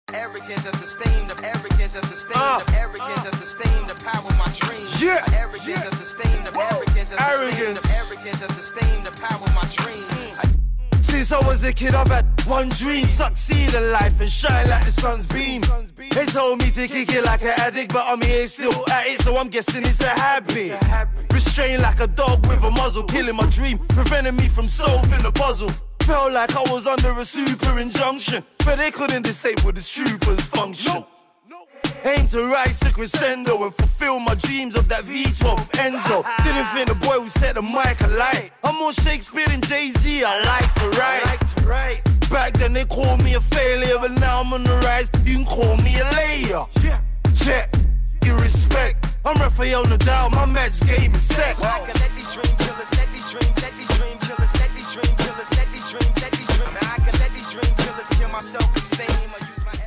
Arrogance that sustain the arrogance that sustain the arrogance that sustain the power of my dreams. Yeah. Arrogance that sustain the arrogance that sustain the arrogance that sustain the power of my dreams. Since I was a kid, I've had one dream: succeed in life and shine like the sun's beam. They told me to kick it like an addict, but I'm here still at it, so I'm guessing it's a habit. Restrained like a dog with a muzzle, killing my dream, preventing me from solving the puzzle. Felt like I was under a super injunction, but they couldn't disable this trooper's function. Aim to rise to crescendo and fulfill my dreams of that V12 Enzo. Didn't think the boy would set the mic alight. I'm more Shakespeare than Jay-Z, I like to write. Back then they called me a failure, but now I'm on the rise, you can call me a layer. Check, you respect, I'm Rafael Nadal, my match game is set. I can let these dream killers, let these dream killers, let these dream killers, let these dream. Now I can let these dream killers kill my self-esteem. I use my